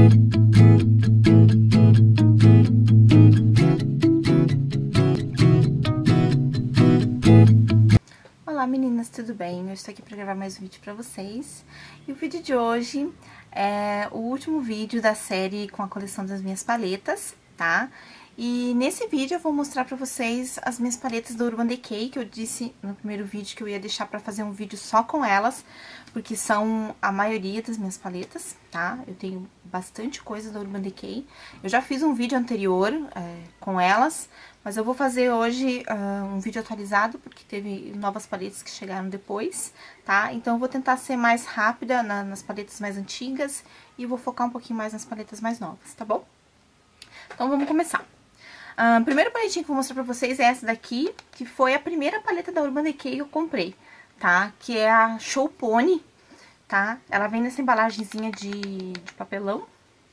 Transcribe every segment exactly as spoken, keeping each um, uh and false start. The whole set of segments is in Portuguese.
Olá meninas, tudo bem? Eu estou aqui para gravar mais um vídeo para vocês. E o vídeo de hoje é o último vídeo da série com a coleção das minhas paletas, tá? E nesse vídeo eu vou mostrar para vocês as minhas paletas da Urban Decay, que eu disse no primeiro vídeo que eu ia deixar para fazer um vídeo só com elas, porque são a maioria das minhas paletas, tá? Eu tenho bastante coisa da Urban Decay. Eu já fiz um vídeo anterior é, com elas, mas eu vou fazer hoje uh, um vídeo atualizado, porque teve novas paletas que chegaram depois, tá? Então eu vou tentar ser mais rápida na, nas paletas mais antigas e vou focar um pouquinho mais nas paletas mais novas, tá bom? Então vamos começar. A uh, primeira paletinha que eu vou mostrar pra vocês é essa daqui, que foi a primeira paleta da Urban Decay que eu comprei, tá? Que é a Show Pony, tá? Ela vem nessa embalagenzinha de, de papelão.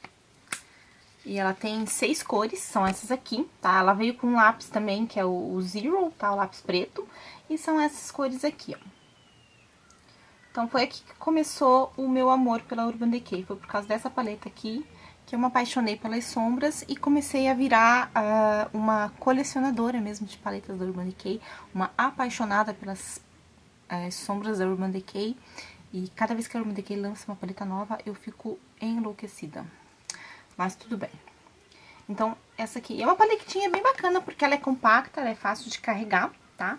E ela tem seis cores, são essas aqui, tá? Ela veio com um lápis também, que é o, o Zero, tá? O lápis preto. E são essas cores aqui, ó. Então, foi aqui que começou o meu amor pela Urban Decay. Foi por causa dessa paleta aqui que eu me apaixonei pelas sombras e comecei a virar uh, uma colecionadora mesmo de paletas da Urban Decay. Uma apaixonada pelas uh, sombras da Urban Decay. E cada vez que a Urban Decay lança uma paleta nova, eu fico enlouquecida. Mas tudo bem. Então, essa aqui é uma paletinha bem bacana, porque ela é compacta, ela é fácil de carregar, tá?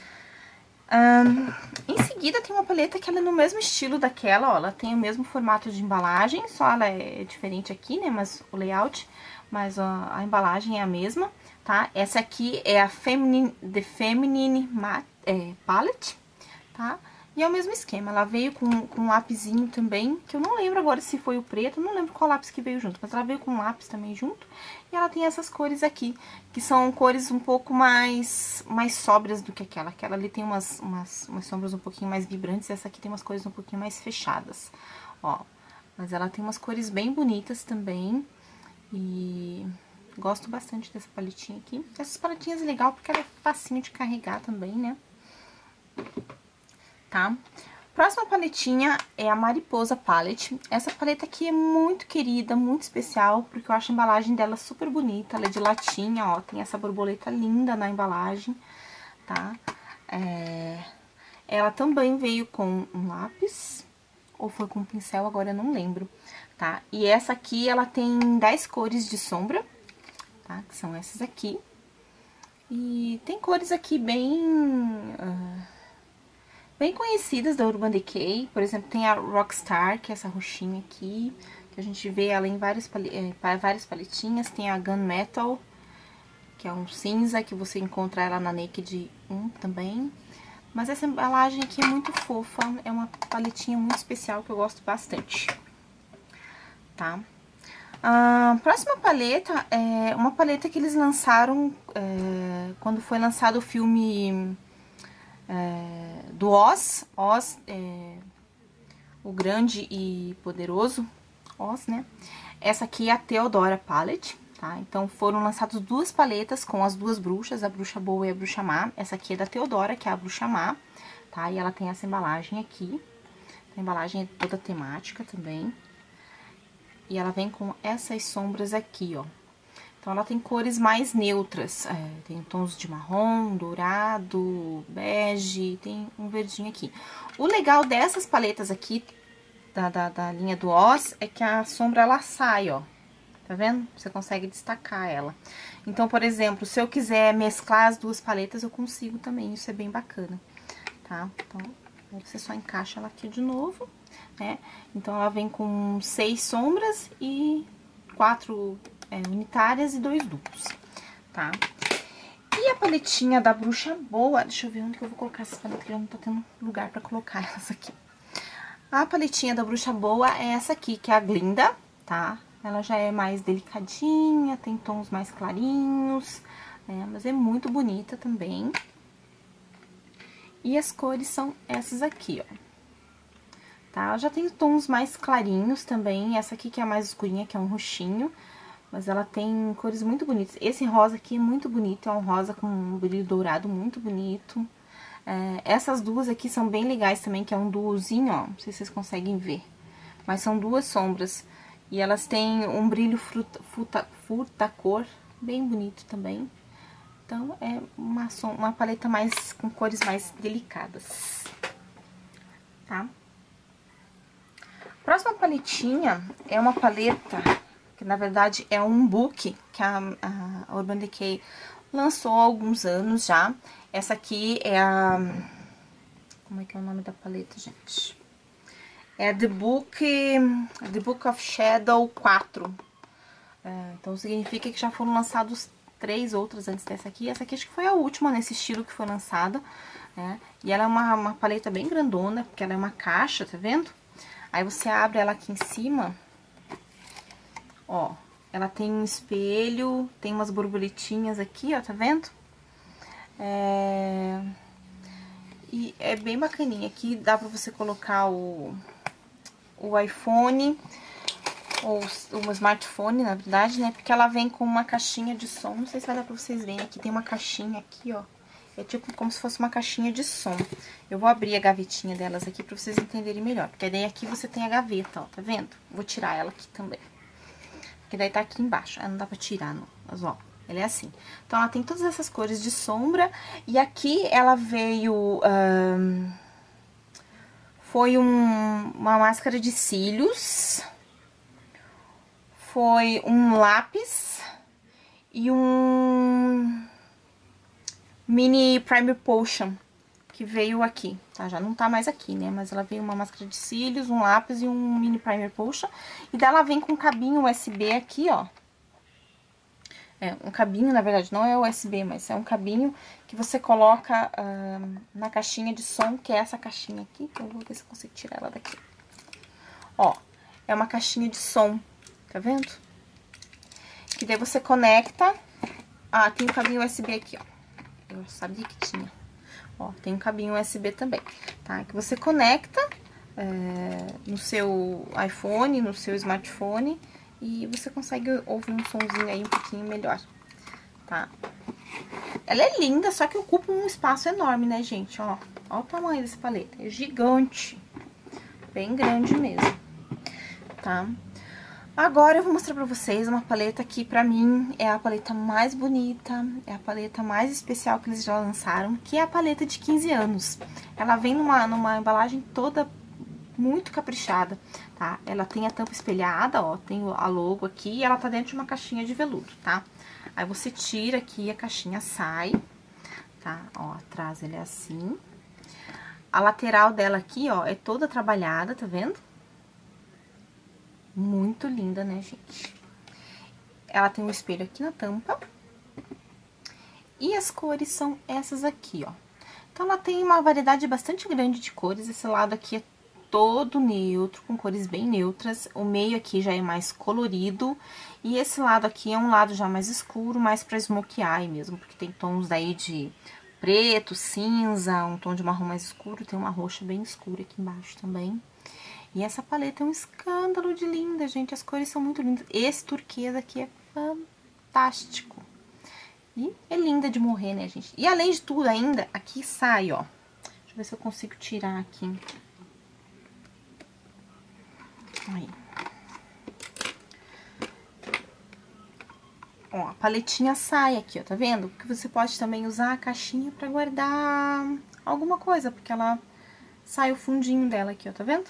Um, em seguida, tem uma paleta que ela é no mesmo estilo daquela, ó. Ela tem o mesmo formato de embalagem, só ela é diferente aqui, né? Mas o layout, mas ó, a embalagem é a mesma, tá? Essa aqui é a Feminine, The Feminine Matte, é, Palette, tá? E é o mesmo esquema, ela veio com, com um lapisinho também, que eu não lembro agora se foi o preto, não lembro qual lápis que veio junto, mas ela veio com um lápis também junto. E ela tem essas cores aqui, que são cores um pouco mais, mais sóbrias do que aquela. Aquela ali tem umas, umas, umas sombras um pouquinho mais vibrantes, e essa aqui tem umas cores um pouquinho mais fechadas, ó. Mas ela tem umas cores bem bonitas também, e gosto bastante dessa paletinha aqui. Essas paletinhas é legal porque ela é facinho de carregar também, né? Tá? Próxima paletinha é a Mariposa Palette. Essa paleta aqui é muito querida, muito especial, porque eu acho a embalagem dela super bonita. Ela é de latinha, ó, tem essa borboleta linda na embalagem, tá? É... Ela também veio com um lápis, ou foi com um pincel, agora eu não lembro, tá? E essa aqui, ela tem dez cores de sombra, tá? Que são essas aqui. E tem cores aqui bem... Uh... bem conhecidas da Urban Decay, por exemplo, tem a Rockstar, que é essa roxinha aqui, que a gente vê ela em várias, é, várias paletinhas. Tem a Gunmetal, que é um cinza, que você encontra ela na Naked um também. Mas essa embalagem aqui é muito fofa, é uma paletinha muito especial que eu gosto bastante, tá? A próxima paleta é uma paleta que eles lançaram é, quando foi lançado o filme... É, do Oz, Oz, é, o grande e poderoso Oz, né? Essa aqui é a Theodora Palette, tá? Então, foram lançadas duas paletas com as duas bruxas, a bruxa boa e a bruxa má. Essa aqui é da Theodora, que é a bruxa má, tá? E ela tem essa embalagem aqui. A embalagem é toda temática também. E ela vem com essas sombras aqui, ó. Então, ela tem cores mais neutras, é, tem tons de marrom, dourado, bege, tem um verdinho aqui. O legal dessas paletas aqui, da, da, da linha do Oz, é que a sombra, ela sai, ó. Tá vendo? Você consegue destacar ela. Então, por exemplo, se eu quiser mesclar as duas paletas, eu consigo também, isso é bem bacana, tá? Então, aí você só encaixa ela aqui de novo, né? Então, ela vem com seis sombras e quatro... É, unitárias e dois duplos, tá? E a paletinha da bruxa boa, deixa eu ver onde que eu vou colocar essa paleta, que eu não tô tendo lugar pra colocar essa aqui. A paletinha da bruxa boa é essa aqui, que é a Glinda, tá? Ela já é mais delicadinha, tem tons mais clarinhos, né? Mas é muito bonita também. E as cores são essas aqui, ó. Tá? Ela já tem tons mais clarinhos também, essa aqui que é a mais escurinha, que é um roxinho. Mas ela tem cores muito bonitas. Esse rosa aqui é muito bonito, é um rosa com um brilho dourado muito bonito. É, essas duas aqui são bem legais também, que é um duozinho, ó, não sei se vocês conseguem ver. Mas são duas sombras E elas têm um brilho fruta, fruta, fruta cor bem bonito também. Então, é uma, uma paleta mais com cores mais delicadas, tá? A próxima paletinha é uma paleta, que na verdade é um book que a, a Urban Decay lançou há alguns anos já. Essa aqui é a... Como é que é o nome da paleta, gente? É The Book, The Book of Shadow quatro. É, então, significa que já foram lançados três outras antes dessa aqui. Essa aqui acho que foi a última nesse estilo que foi lançada, né? E ela é uma, uma paleta bem grandona, porque ela é uma caixa, tá vendo? Aí você abre ela aqui em cima, ó, ela tem um espelho, tem umas borboletinhas aqui, ó, tá vendo? É... E é bem bacaninha. Aqui dá pra você colocar o, o iPhone, ou o smartphone, na verdade, né? Porque ela vem com uma caixinha de som, não sei se vai dar pra vocês verem, aqui tem uma caixinha aqui, ó. É tipo como se fosse uma caixinha de som. Eu vou abrir a gavetinha delas aqui pra vocês entenderem melhor. Porque daí aqui você tem a gaveta, ó, tá vendo? Vou tirar ela aqui também. Porque daí tá aqui embaixo. Ah, não dá pra tirar, não. Mas, ó, ela é assim. Então, ela tem todas essas cores de sombra. E aqui ela veio... Um, foi um, uma máscara de cílios. Foi um lápis. E um... Mini Primer Potion, que veio aqui, tá? Já não tá mais aqui, né? Mas ela veio uma máscara de cílios, um lápis e um Mini Primer Potion. E dela vem com um cabinho U S B aqui, ó. É, um cabinho, na verdade, não é U S B, mas é um cabinho que você coloca uh, na caixinha de som, que é essa caixinha aqui. Eu vou ver se eu consigo tirar ela daqui. Ó, é uma caixinha de som, tá vendo? Que daí você conecta... Ah, tem um cabinho U S B aqui, ó. Eu sabia que tinha. Ó, tem um cabinho U S B também, tá? Que você conecta é, no seu iPhone, no seu smartphone, e você consegue ouvir um sonzinho aí um pouquinho melhor, tá? Ela é linda, só que ocupa um espaço enorme, né, gente? Ó, ó o tamanho dessa paleta. É gigante. Bem grande mesmo, tá? Agora eu vou mostrar pra vocês uma paleta que pra mim é a paleta mais bonita, é a paleta mais especial que eles já lançaram, que é a paleta de quinze anos. Ela vem numa, numa embalagem toda muito caprichada, tá? Ela tem a tampa espelhada, ó, tem a logo aqui e ela tá dentro de uma caixinha de veludo, tá? Aí você tira aqui, a caixinha sai, tá? Ó, atrás ele é assim. A lateral dela aqui, ó, é toda trabalhada, tá vendo? Muito linda, né, gente? Ela tem um espelho aqui na tampa. E as cores são essas aqui, ó. Então, ela tem uma variedade bastante grande de cores. Esse lado aqui é todo neutro, com cores bem neutras. O meio aqui já é mais colorido. E esse lado aqui é um lado já mais escuro, mais pra smoky eye mesmo. Porque tem tons daí de preto, cinza, um tom de marrom mais escuro. Tem uma roxa bem escura aqui embaixo também. E essa paleta é um escândalo de linda, gente. As cores são muito lindas. Esse turquesa aqui é fantástico. E é linda de morrer, né, gente? E além de tudo ainda, aqui sai, ó. Deixa eu ver se eu consigo tirar aqui. Aí. Ó, a paletinha sai aqui, ó, tá vendo? Que você pode também usar a caixinha pra guardar alguma coisa, porque ela sai o fundinho dela aqui, ó, tá vendo?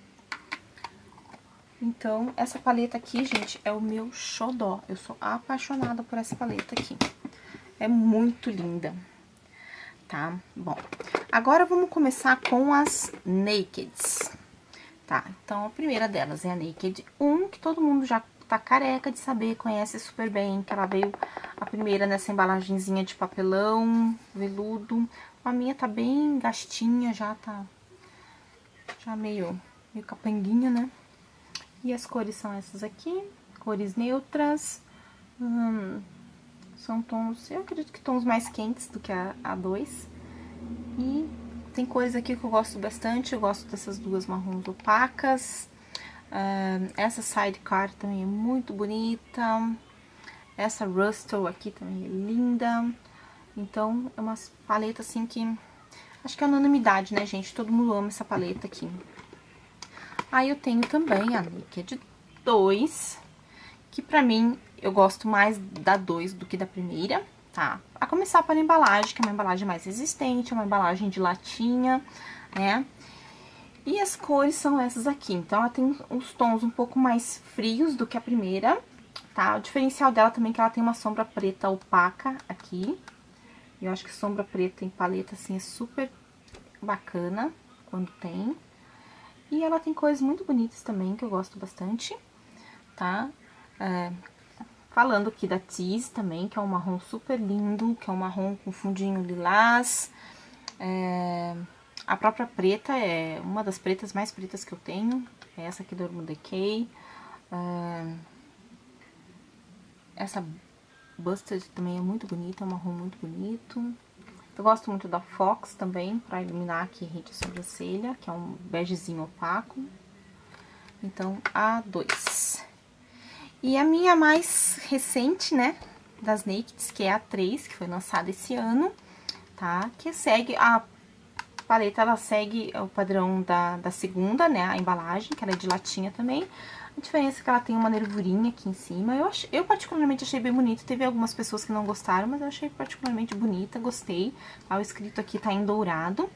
Então, essa paleta aqui, gente, é o meu xodó. Eu sou apaixonada por essa paleta aqui. É muito linda, tá? Bom, agora vamos começar com as Nakeds, tá? Então, a primeira delas é a Naked um, que todo mundo já tá careca de saber, conhece super bem, que ela veio a primeira nessa embalagenzinha de papelão, veludo. A minha tá bem gastinha, já tá já meio, meio capanguinha, né? E as cores são essas aqui, cores neutras, hum, são tons, eu acredito que tons mais quentes do que a A dois. E tem cores aqui que eu gosto bastante, eu gosto dessas duas marrons opacas. Hum, essa Sidecar também é muito bonita, essa Rustle aqui também é linda. Então, é uma paleta assim que, acho que é unanimidade, né, gente? Todo mundo ama essa paleta aqui. Aí eu tenho também a Naked dois, que pra mim, eu gosto mais da dois do que da primeira, tá? A começar pela embalagem, que é uma embalagem mais resistente, é uma embalagem de latinha, né? E as cores são essas aqui. Então, ela tem uns tons um pouco mais frios do que a primeira, tá? O diferencial dela também é que ela tem uma sombra preta opaca aqui. Eu acho que sombra preta em paleta, assim, é super bacana quando tem. E ela tem cores muito bonitas também, que eu gosto bastante, tá? É, falando aqui da Tease também, que é um marrom super lindo, que é um marrom com fundinho lilás. É... A própria preta é uma das pretas mais pretas que eu tenho. É essa aqui do Urban Decay. É... Essa Busted também é muito bonita, é um marrom muito bonito. Eu gosto muito da Fox também, pra iluminar aqui rente a sobrancelha, que é um begezinho opaco. Então, a dois. E a minha mais recente, né, das Nakeds, que é a três, que foi lançada esse ano, tá? Que segue a... A paleta, ela segue o padrão da, da segunda, né, a embalagem, que ela é de latinha também. A diferença é que ela tem uma nervurinha aqui em cima. Eu, ach, eu particularmente achei bem bonito, teve algumas pessoas que não gostaram, mas eu achei particularmente bonita, gostei. Tá, o escrito aqui tá em dourado.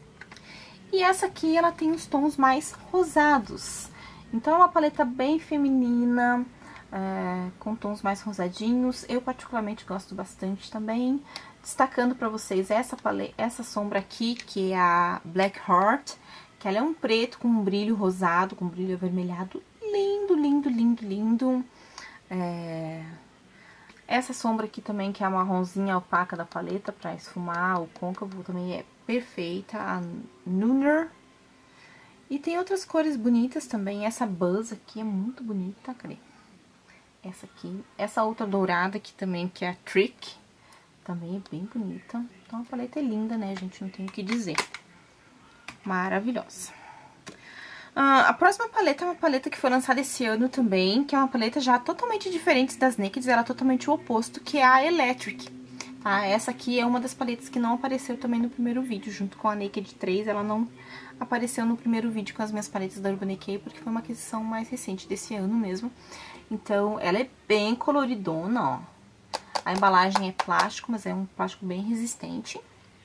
E essa aqui, ela tem os tons mais rosados. Então, é uma paleta bem feminina, é, com tons mais rosadinhos. Eu particularmente gosto bastante também. Destacando pra vocês essa, paleta, essa sombra aqui, que é a Black Heart, que ela é um preto com um brilho rosado, com um brilho avermelhado, lindo, lindo, lindo, lindo. É... Essa sombra aqui também, que é a marronzinha opaca da paleta, pra esfumar, o côncavo também é perfeita, a Nooner. E tem outras cores bonitas também, essa Buzz aqui é muito bonita, cadê? Essa aqui, essa outra dourada aqui também, que é a Trick. Também é bem bonita. Então, a paleta é linda, né, gente? Não tem o que dizer. Maravilhosa. Ah, a próxima paleta é uma paleta que foi lançada esse ano também, que é uma paleta já totalmente diferente das Nakeds, ela é totalmente o oposto, que é a Electric. Tá? Essa aqui é uma das paletas que não apareceu também no primeiro vídeo, junto com a Naked três, ela não apareceu no primeiro vídeo com as minhas paletas da Urban Decay, porque foi uma aquisição mais recente desse ano mesmo. Então, ela é bem coloridona, ó. A embalagem é plástico, mas é um plástico bem resistente.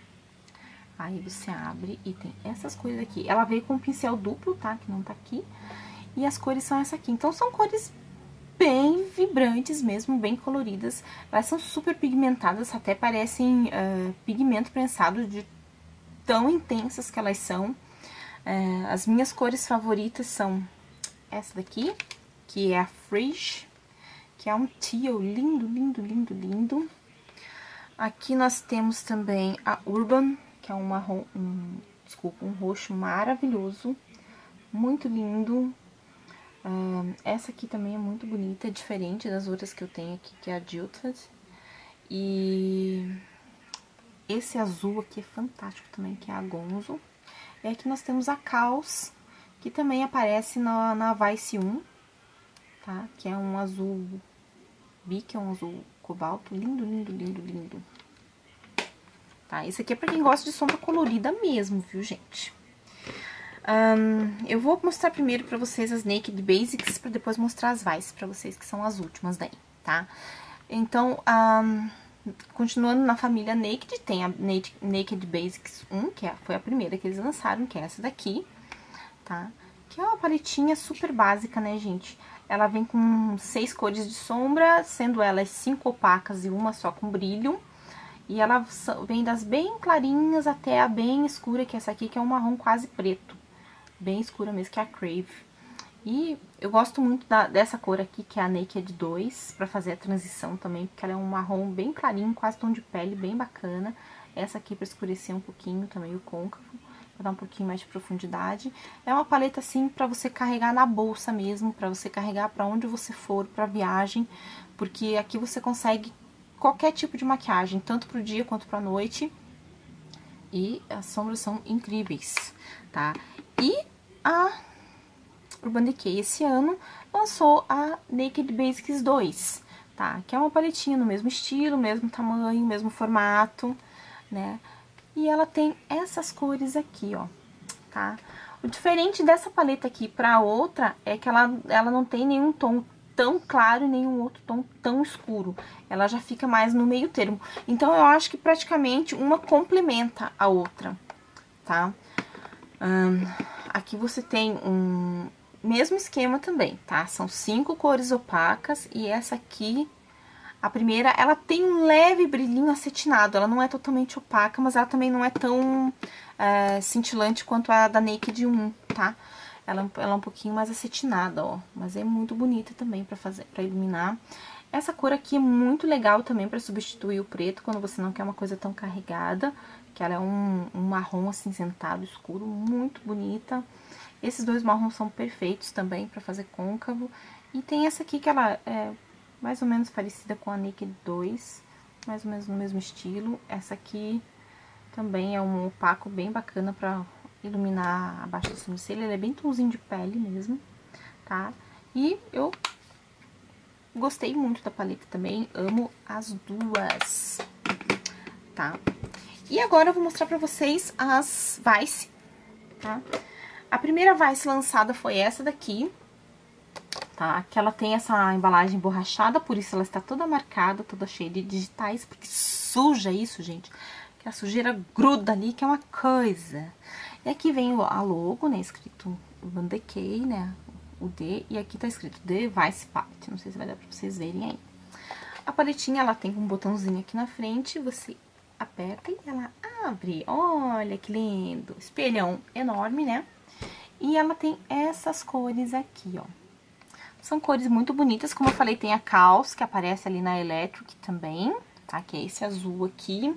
Aí você abre e tem essas cores aqui. Ela veio com um pincel duplo, tá? Que não tá aqui. E as cores são essa aqui. Então, são cores bem vibrantes mesmo, bem coloridas. Elas são super pigmentadas, até parecem uh, pigmento prensado de tão intensas que elas são. Uh, as minhas cores favoritas são essa daqui, que é a Fridge, que é um teal lindo, lindo, lindo, lindo. Aqui nós temos também a Urban, que é um marrom, um, desculpa, um roxo maravilhoso, muito lindo. Um, essa aqui também é muito bonita, é diferente das outras que eu tenho aqui, que é a Jilted. E esse azul aqui é fantástico também, que é a Gonzo. E aqui nós temos a Caos, que também aparece na, na Vice um, tá? Que é um azul bique, é um azul cobalto, lindo, lindo, lindo, lindo. Tá, esse aqui é pra quem gosta de sombra colorida mesmo, viu, gente? Um, eu vou mostrar primeiro pra vocês as Naked Basics, pra depois mostrar as Vice pra vocês, que são as últimas daí, tá? Então, um, continuando na família Naked, tem a Naked Basics um, que foi a primeira que eles lançaram, que é essa daqui, tá? Que é uma paletinha super básica, né, gente? Ela vem com seis cores de sombra, sendo elas cinco opacas e uma só com brilho. E ela vem das bem clarinhas até a bem escura, que é essa aqui, que é um marrom quase preto. Bem escura mesmo, que é a Crave. E eu gosto muito da, dessa cor aqui, que é a Naked dois, pra fazer a transição também, porque ela é um marrom bem clarinho, quase tom de pele, bem bacana. Essa aqui pra escurecer um pouquinho também o côncavo, pra dar um pouquinho mais de profundidade. É uma paleta, assim, pra você carregar na bolsa mesmo, pra você carregar pra onde você for, pra viagem, porque aqui você consegue qualquer tipo de maquiagem, tanto pro dia quanto pra noite. E as sombras são incríveis, tá? E a Urban Decay esse ano lançou a Naked Basics dois, tá? Que é uma paletinha no mesmo estilo, mesmo tamanho, mesmo formato, né? E ela tem essas cores aqui, ó, tá? O diferente dessa paleta aqui pra outra é que ela, ela não tem nenhum tom tão claro e nenhum outro tom tão escuro. Ela já fica mais no meio termo. Então, eu acho que praticamente uma complementa a outra, tá? Hum, aqui você tem um mesmo esquema também, tá? São cinco cores opacas e essa aqui, a primeira, ela tem um leve brilhinho acetinado. Ela não é totalmente opaca, mas ela também não é tão é, cintilante quanto a da Naked um, tá? Ela, ela é um pouquinho mais acetinada, ó. Mas é muito bonita também pra fazer, pra iluminar. Essa cor aqui é muito legal também pra substituir o preto, quando você não quer uma coisa tão carregada. Que ela é um, um marrom acinzentado escuro, muito bonita. Esses dois marrons são perfeitos também pra fazer côncavo. E tem essa aqui que ela é mais ou menos parecida com a Naked dois, mais ou menos no mesmo estilo. Essa aqui também é um opaco bem bacana pra iluminar abaixo da sobrancelha. Ele é bem tomzinho de pele mesmo, tá? E eu gostei muito da paleta também, amo as duas, tá? E agora eu vou mostrar pra vocês as Vice, tá? A primeira Vice lançada foi essa daqui, tá? Que ela tem essa embalagem borrachada, por isso ela está toda marcada, toda cheia de digitais, porque suja isso, gente. Que a sujeira gruda ali, que é uma coisa. E aqui vem a logo, né, escrito Urban Decay, né, o D, e aqui tá escrito The Vice Palette, não sei se vai dar pra vocês verem aí. A paletinha, ela tem um botãozinho aqui na frente, você aperta e ela abre, olha que lindo, espelhão enorme, né, e ela tem essas cores aqui, ó. São cores muito bonitas, como eu falei, tem a Caos, que aparece ali na Electric também, tá, que é esse azul aqui.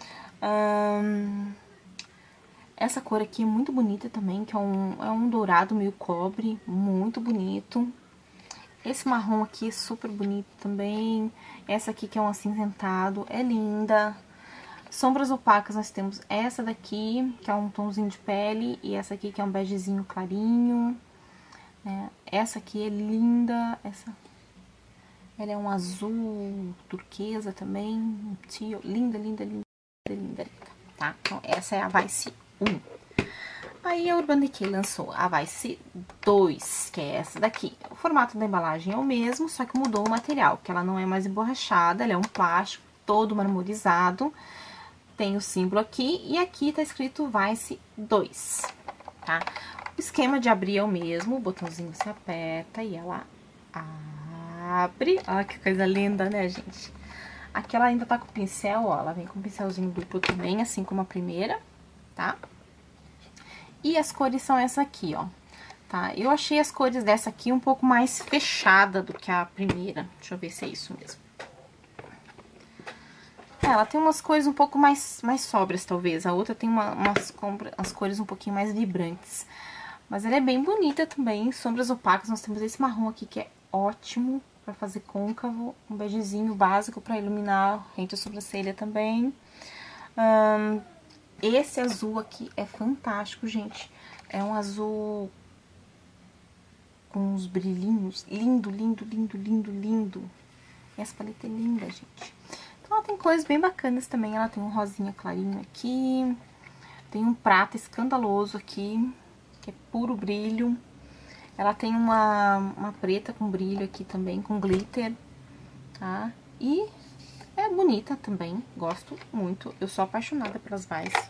Hum... Essa cor aqui é muito bonita também, que é um, é um dourado meio cobre, muito bonito. Esse marrom aqui é super bonito também. Essa aqui que é um acinzentado, é linda. Sombras opacas nós temos essa daqui, que é um tomzinho de pele, e essa aqui que é um begezinho clarinho. Né? Essa aqui é linda, essa... ela é um azul turquesa também, tio, linda, linda, linda, linda, linda, tá? Então, essa é a Vice um. Aí a Urban Decay lançou a Vice dois, que é essa daqui. O formato da embalagem é o mesmo, só que mudou o material, que ela não é mais emborrachada, ela é um plástico todo marmorizado. Tem o símbolo aqui e aqui tá escrito Vice dois, tá? O esquema de abrir é o mesmo, o botãozinho se aperta e ela abre. Olha que coisa linda, né, gente? Aqui ela ainda tá com o pincel, ó, ela vem com um pincelzinho duplo também, assim como a primeira, tá? E as cores são essa aqui, ó, tá? Eu achei as cores dessa aqui um pouco mais fechada do que a primeira. Deixa eu ver se é isso mesmo. É, ela tem umas cores um pouco mais, mais sóbrias, talvez. A outra tem uma, umas, umas cores um pouquinho mais vibrantes. Mas ela é bem bonita também. Sombras opacas, nós temos esse marrom aqui que é ótimo pra fazer côncavo. Um begezinho básico pra iluminar rente a sobrancelha também. Hum, esse azul aqui é fantástico, gente. É um azul com uns brilhinhos. Lindo, lindo, lindo, lindo, lindo. Essa paleta é linda, gente. Então, ela tem cores bem bacanas também. Ela tem um rosinha clarinho aqui. Tem um prata escandaloso aqui, que é puro brilho. Ela tem uma, uma preta com brilho aqui também, com glitter, tá? E é bonita também, gosto muito. Eu sou apaixonada pelas Vice.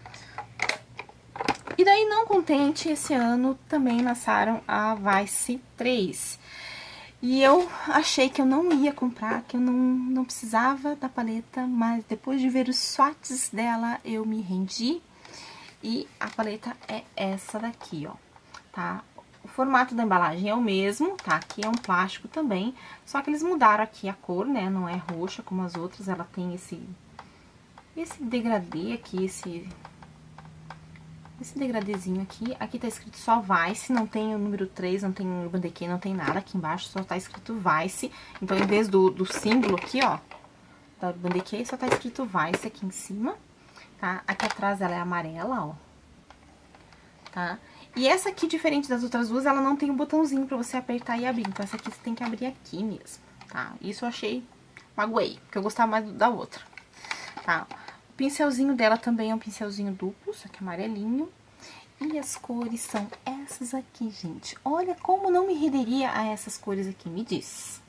E daí, não contente, esse ano também lançaram a Vice três. E eu achei que eu não ia comprar, que eu não, não precisava da paleta, mas depois de ver os swatches dela, eu me rendi. E a paleta é essa daqui, ó, tá? O formato da embalagem é o mesmo, tá? Aqui é um plástico também, só que eles mudaram aqui a cor, né? Não é roxa como as outras, ela tem esse, esse degradê aqui, esse, esse degradêzinho aqui. Aqui tá escrito só Vice, não tem o número três, não tem o Urban Decay, não tem nada aqui embaixo, só tá escrito Vice. Então, em vez do, do símbolo aqui, ó, da Urban Decay, só tá escrito Vice aqui em cima. Tá? Aqui atrás ela é amarela, ó. Tá? E essa aqui, diferente das outras duas, ela não tem um botãozinho pra você apertar e abrir. Então, essa aqui você tem que abrir aqui mesmo, tá? Isso eu achei, magoei, porque eu gostava mais da outra, tá? O pincelzinho dela também é um pincelzinho duplo, só que amarelinho. E as cores são essas aqui, gente. Olha como não me renderia a essas cores aqui, me diz.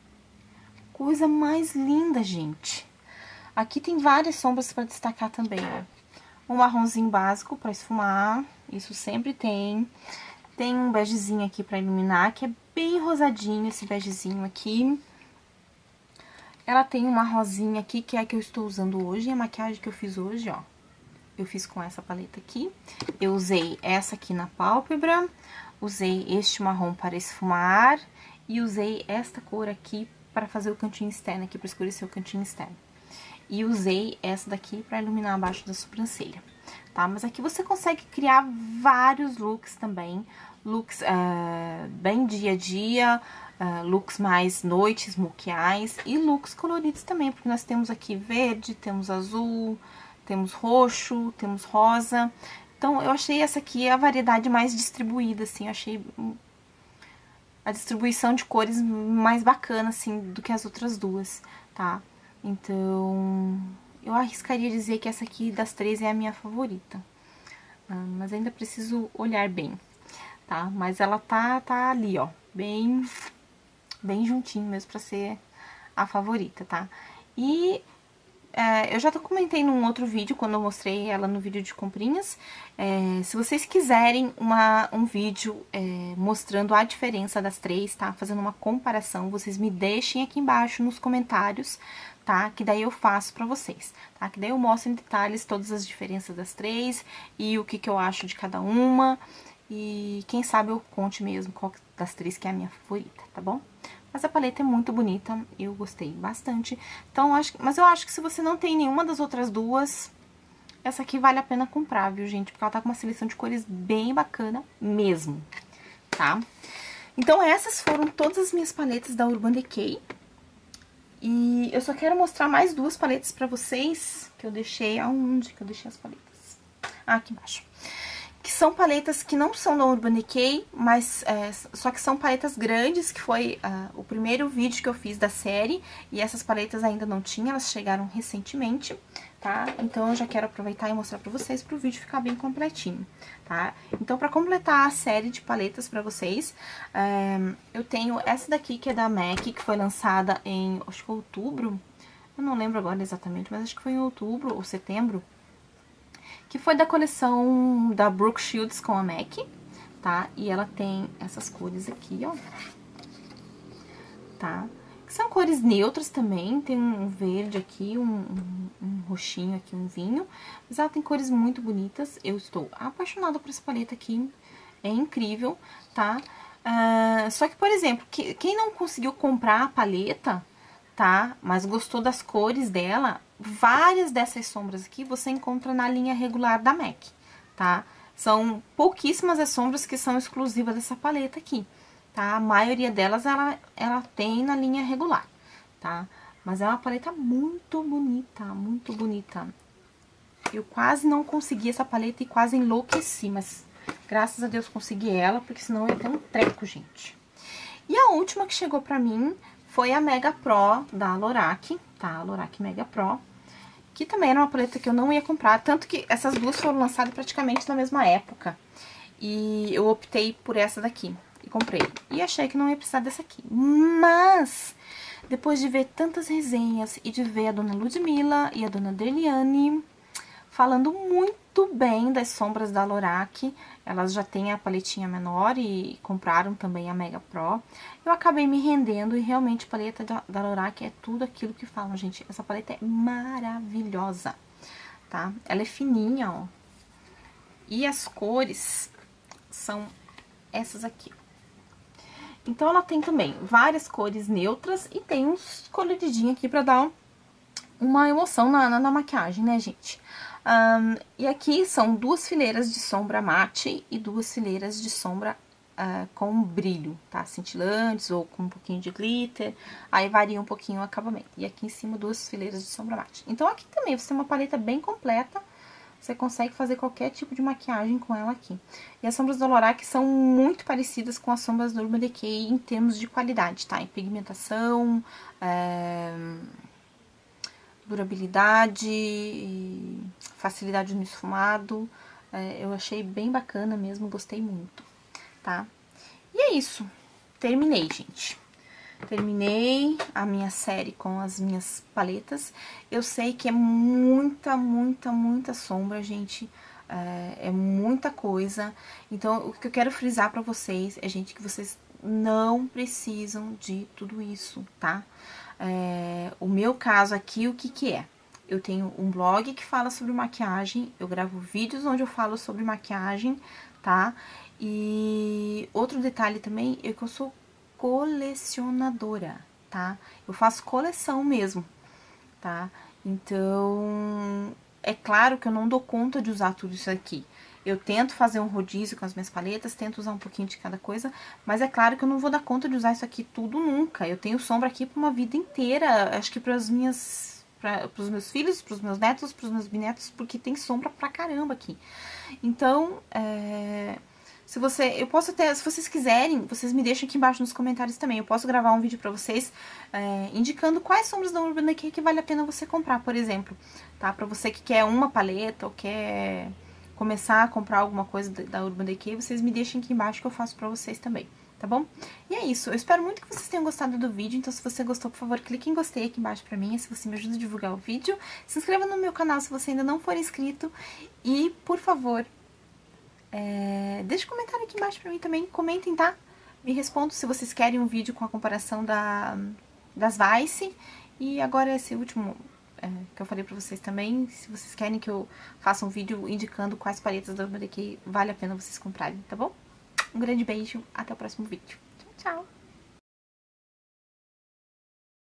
Coisa mais linda, gente. Aqui tem várias sombras para destacar também, ó. Um marronzinho básico para esfumar, isso sempre tem. Tem um begezinho aqui para iluminar, que é bem rosadinho esse begezinho aqui. Ela tem uma rosinha aqui, que é a que eu estou usando hoje, a maquiagem que eu fiz hoje, ó. Eu fiz com essa paleta aqui. Eu usei essa aqui na pálpebra, usei este marrom para esfumar e usei esta cor aqui para fazer o cantinho externo aqui, para escurecer o cantinho externo. E usei essa daqui para iluminar abaixo da sobrancelha, tá? Mas aqui você consegue criar vários looks também, looks uh, bem dia a dia, uh, looks mais noites, muquiais e looks coloridos também, porque nós temos aqui verde, temos azul, temos roxo, temos rosa. Então, eu achei essa aqui a variedade mais distribuída, assim, eu achei a distribuição de cores mais bacana, assim, do que as outras duas, tá? Então, eu arriscaria dizer que essa aqui das três é a minha favorita. Ah, mas ainda preciso olhar bem, tá? Mas ela tá, tá ali, ó, bem, bem juntinho mesmo pra ser a favorita, tá? E é, eu já comentei num outro vídeo, quando eu mostrei ela no vídeo de comprinhas. É, se vocês quiserem uma, um vídeo é, mostrando a diferença das três, tá? Fazendo uma comparação, vocês me deixem aqui embaixo nos comentários, tá? Que daí eu faço pra vocês, tá? Que daí eu mostro em detalhes todas as diferenças das três e o que que eu acho de cada uma. E quem sabe eu conte mesmo qual das três que é a minha favorita, tá bom? Mas a paleta é muito bonita, eu gostei bastante. Então, eu acho, mas eu acho que se você não tem nenhuma das outras duas, essa aqui vale a pena comprar, viu, gente? Porque ela tá com uma seleção de cores bem bacana mesmo, tá? Então, essas foram todas as minhas paletas da Urban Decay. E eu só quero mostrar mais duas paletas pra vocês, que eu deixei... Aonde que eu deixei as paletas? Ah, aqui embaixo. Que são paletas que não são da Urban Decay, mas é, só que são paletas grandes, que foi uh, o primeiro vídeo que eu fiz da série, e essas paletas ainda não tinha, elas chegaram recentemente, tá? Então eu já quero aproveitar e mostrar pra vocês, pro vídeo ficar bem completinho, tá? Então, pra completar a série de paletas pra vocês, é, eu tenho essa daqui, que é da MAC, que foi lançada em, acho que outubro, eu não lembro agora exatamente, mas acho que foi em outubro ou setembro, que foi da coleção da Brooke Shields com a MAC, tá? E ela tem essas cores aqui, ó, tá? Que são cores neutras também, tem um verde aqui, um, um, um roxinho aqui, um vinho, mas ela tem cores muito bonitas. Eu estou apaixonada por essa paleta aqui, é incrível, tá? Uh, só que, por exemplo, que, quem não conseguiu comprar a paleta, tá? Mas gostou das cores dela, várias dessas sombras aqui você encontra na linha regular da MAC, tá? São pouquíssimas as sombras que são exclusivas dessa paleta aqui, tá? A maioria delas ela, ela tem na linha regular, tá? Mas é uma paleta muito bonita, muito bonita. Eu quase não consegui essa paleta e quase enlouqueci, mas graças a Deus consegui ela, porque senão eu ia ter um treco, gente. E a última que chegou pra mim foi a Mega Pro da Lorac, tá? A Lorac Mega Pro, que também era uma paleta que eu não ia comprar, tanto que essas duas foram lançadas praticamente na mesma época. E eu optei por essa daqui e comprei. E achei que não ia precisar dessa aqui. Mas, depois de ver tantas resenhas e de ver a dona Ludmilla e a dona Deliane falando muito bem das sombras da Lorac, elas já têm a paletinha menor e compraram também a Mega Pro, eu acabei me rendendo e realmente a paleta da, da Lorac é tudo aquilo que falam, gente. Essa paleta é maravilhosa, tá? Ela é fininha, ó. E as cores são essas aqui. Então, ela tem também várias cores neutras e tem uns coloridinhos aqui pra dar uma emoção na, na, na maquiagem, né, gente? Um, e aqui são duas fileiras de sombra mate e duas fileiras de sombra uh, com brilho, tá? Cintilantes ou com um pouquinho de glitter, aí varia um pouquinho o acabamento. E aqui em cima duas fileiras de sombra mate. Então aqui também você tem uma paleta bem completa, você consegue fazer qualquer tipo de maquiagem com ela aqui. E as sombras da Lorac são muito parecidas com as sombras do Urban Decay em termos de qualidade, tá? Em pigmentação, é... durabilidade, facilidade no esfumado, é, eu achei bem bacana mesmo, gostei muito, tá? E é isso, terminei, gente. Terminei a minha série com as minhas paletas. Eu sei que é muita, muita, muita sombra, gente. É, é muita coisa. Então, o que eu quero frisar pra vocês é, gente, que vocês não precisam de tudo isso, tá? É, o meu caso aqui, o que que é? Eu tenho um blog que fala sobre maquiagem, eu gravo vídeos onde eu falo sobre maquiagem, tá? E outro detalhe também é que eu sou colecionadora, tá? Eu faço coleção mesmo, tá? Então, é claro que eu não dou conta de usar tudo isso aqui. Eu tento fazer um rodízio com as minhas paletas, tento usar um pouquinho de cada coisa, mas é claro que eu não vou dar conta de usar isso aqui tudo nunca. Eu tenho sombra aqui por uma vida inteira, acho que para as minhas, para os meus filhos, para os meus netos, para os meus bisnetos, porque tem sombra pra caramba aqui. Então, é... Se você, eu posso até, se vocês quiserem, vocês me deixam aqui embaixo nos comentários também. Eu posso gravar um vídeo pra vocês é, indicando quais sombras da Urban Decay que vale a pena você comprar, por exemplo, tá? Pra você que quer uma paleta ou quer começar a comprar alguma coisa da Urban Decay, vocês me deixem aqui embaixo que eu faço pra vocês também, tá bom? E é isso, eu espero muito que vocês tenham gostado do vídeo, então se você gostou, por favor, clique em gostei aqui embaixo pra mim, se você me ajuda a divulgar o vídeo. Se inscreva no meu canal se você ainda não for inscrito e, por favor... É, deixa um comentário aqui embaixo pra mim também, comentem, tá? Me respondam se vocês querem um vídeo com a comparação da, das Vice. E agora esse último é, que eu falei pra vocês também, se vocês querem que eu faça um vídeo indicando quais paletas da Urban Decay vale a pena vocês comprarem, tá bom? Um grande beijo, até o próximo vídeo.